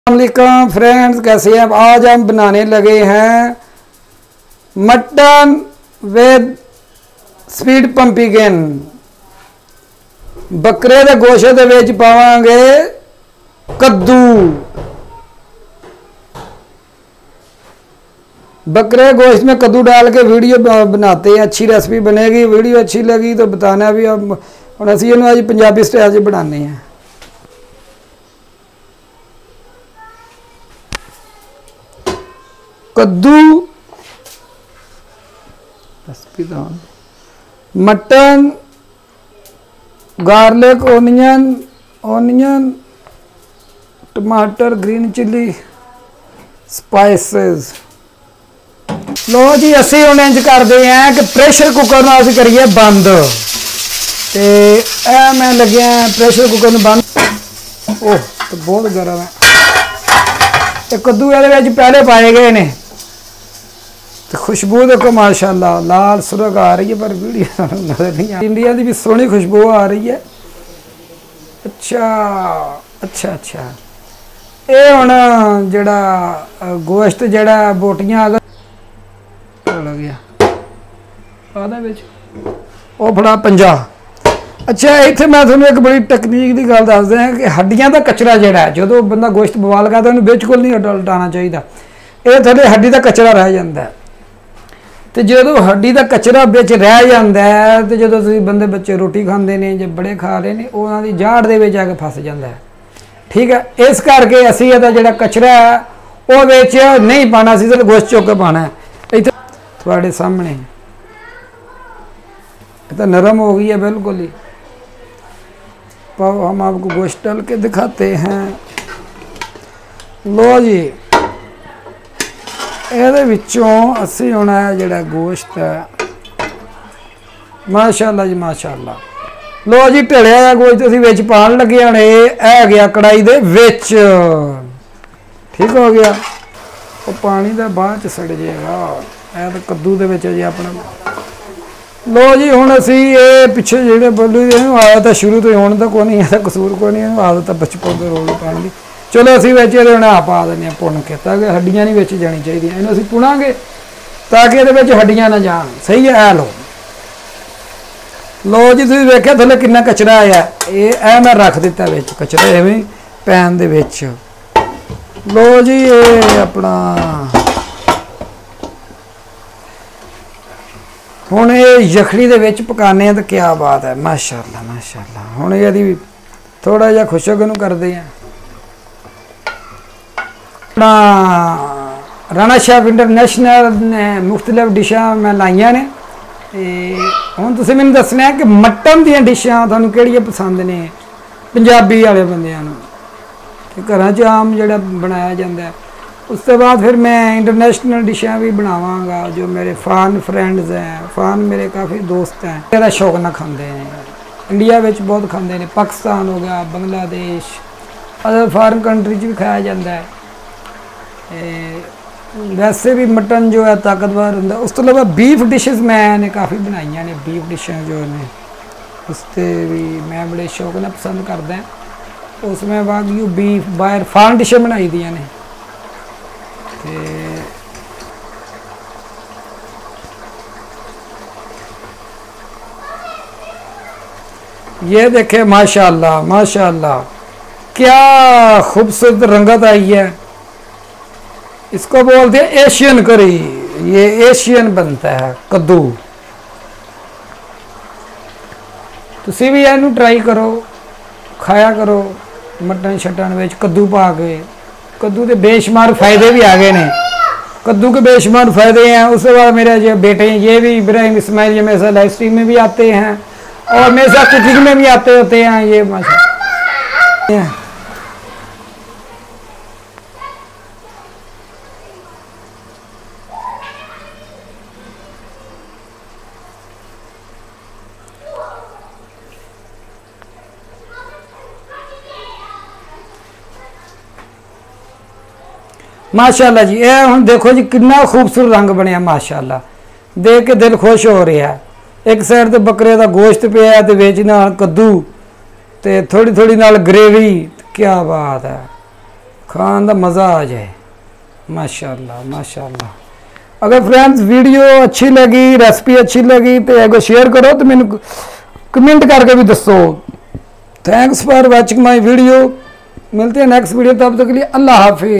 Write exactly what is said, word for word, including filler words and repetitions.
अस्सलाम फ्रेंड्स, कैसे हैं? आज हम बनाने लगे हैं मटन विद स्वीट पंपकिन। बकरे के गोश्त दे विच पावांगे कद्दू। बकरे गोश्त में कद्दू डाल के वीडियो बनाते हैं, अच्छी रेसिपी बनेगी। वीडियो अच्छी लगी तो बताना भी। अब हम असी इहनूं अज पंजाबी स्टाइल च बनाने हैं। कद्दू, मटन, गार्लिक, ओनियन ओनियन टमाटर, ग्रीन चिली, स्पाइसेस। लो जी, असी हुण इंज करते हैं कि प्रेशर कुकर नाल असीं करिए बंद। ते ए मैं लग्या प्रेशर कुकर नूं बंद। ओह तो बहुत गर्म है। तो कद्दू ये पहले पाए गए ने। तो खुशबू देखो माशाल्लाह, लाल सुरख आ रही है, पर वीडियो नजर नहीं आ रही। इंडिया की भी सोहनी खुशबू आ रही है। अच्छा अच्छा अच्छा ये हुण जिहड़ा गोश्त जिहड़ा बोटियां अगर लग गया आदा विच वो फड़ा पंजा। अच्छा इत्थे मैं तुहानूं एक बड़ी टैक्नीक की गल दस दियां कि हड्डियां दा कचरा जिहड़ा है, जो बंदा गोश्त बवाल करदा उहनूं बिल्कुल नहीं हटाना चाहिए। ये थोड़े हड्डी का कचरा रह जाता है। तो जो हड्डी का कचरा बिच रह जाता है, तो जो बंदे बच्चे रोटी खाते हैं जो बड़े खा रहे हैं, उन्होंने जाड़ दे विच आके फस जाता है। ठीक है, इस करके असी इहदा जिहड़ा कचरा है वो विच नहीं पाना, असीं सिर्फ गोश्त चुक के पाना है। इत्थे तुहाडे सामने तो नरम हो गई है बिल्कुल ही। पाओ हम आपको गोश्त डाल के दिखाते हैं। लो जी, ਇਹਦੇ ਵਿੱਚੋਂ ਅਸੀਂ ਹੁਣ ਹੈ ਜਿਹੜਾ ਗੋਸ਼ਤ ਹੈ ਮਾਸ਼ਾਅੱਲਾ ਜੀ ਮਾਸ਼ਾਅੱਲਾ। ਲੋ ਜੀ, ਢਲਿਆ ਆ ਗੋਸ਼ਤ ਅਸੀਂ ਵਿੱਚ ਪਾਣ ਲੱਗੇ ਹਾਂ। ਇਹ ਆ ਗਿਆ ਕੜਾਈ ਦੇ ਵਿੱਚ। ਠੀਕ ਹੋ ਗਿਆ। ਉਹ ਪਾਣੀ ਦਾ ਬਾਅਦ ਚ ਸੜ ਜਾਏਗਾ। ਇਹ ਤਾਂ ਕੱਦੂ ਦੇ ਵਿੱਚ ਜੀ ਆਪਣਾ। ਲੋ ਜੀ, ਹੁਣ ਅਸੀਂ ਇਹ ਪਿੱਛੇ ਜਿਹੜੇ ਬੋਲੂ ਇਹਨੂੰ ਆਦਤ ਤਾਂ ਸ਼ੁਰੂ ਤੋਂ ਹੁਣ ਤਾਂ ਕੋਈ ਨਹੀਂ, ਇਹਦਾ ਕਸੂਰ ਕੋਈ नहीं, ਇਹਨੂੰ ਆਦਤ ਤਾਂ बचपन ਤੋਂ ਰੋਜ਼ ਪਾਣ ਦੀ। चलो असी बच्चे आ पा दें भुन के, ताकि हड्डियां नहीं बिच जानी चाहिए। इन्हूं असीं भुनांगे ताकि ये हड्डियां ना जान। सही है। ए लो लो जी, तुसीं वेख्या थल्ले कितना कचरा आया। ये ए मैं रख दिता विच कचरा इवें पैन दे विच। लो जी, ये अपना हुण ये यखड़ी दे विच पकाने तो क्या बात है। माशाअल्लाह माशाअल्लाह। हुण इहदी थोड़ा जिहा खुशक इहनूं करदे हैं। राणा शेफ इंटरनेशनल ने मुख्तलिफ डिशा मैं लाइया ने। हुण तुसीं मैनूं दसना है कि मटन दी डिशा तुहानूं किहड़ियां पसंद ने पंजाबी वाले बंदियां नूं, ते घरां च आम जिहड़ा बनाया जाता है। उस तो बाद फिर मैं इंटरनेशनल डिशा भी बनावांगा। जो मेरे फॉरेन फ्रेंड्स हैं, फॉरेन मेरे काफ़ी दोस्त हैं, मेरा शौक ना खाते हैं। इंडिया विच बहुत खाते हैं, पाकिस्तान हो गया, बांग्लादेश, अदर फॉरेन कंट्री च भी खाया जाता है। वैसे भी मटन जो है ताकतवर होंगे। उस तो अलावा बीफ डिशेस मैंने काफ़ी बनाई ने। बीफ डिशा जो ने उसते भी मैं बड़े शौक नाल पसंद करदा। उसमें वागयू बीफ बाहर फार्म डिशा बनाई दियां ने। ये देखे माशाअल्लाह माशाअल्लाह, क्या खूबसूरत रंगत आई है। इसको बोलते हैं एशियन करी। ये एशियन बनता है कद्दू। तुसी भी इनू ट्राई करो, खाया करो। मटन शटन में कद्दू पा के। कद्दू के बेशुमार फायदे भी आ गए ने। कद्दू के बेशुमार फायदे हैं। उसके बाद मेरे जो बेटे हैं ये भी इब्राहिम इस्माइल, ये मेरे साथ लाइव स्ट्रीम में भी आते हैं और मेरे साथ कुकिंग में भी आते होते हैं। ये माशा माशाअल्लाह जी। ये हुण देखो जी कितना खूबसूरत रंग बनया माशाअल्लाह। देख के दिल खुश हो रहा है। एक साइड तो बकरे का गोश्त पिया तो विच नाल कद्दू, तो थोड़ी थोड़ी नाल ग्रेवी। क्या बात है, खान का मज़ा आ जाए। माशाल्लाह माशाल्लाह। अगर फ्रेंड्स वीडियो अच्छी लगी, रेसिपी अच्छी लगी तो एगो शेयर करो, तो मैंने कमेंट करके भी दसो। Thanks for watching my video. मिलते हैं नेक्स्ट वीडियो, तब तक के लिए अल्लाह हाफिज़।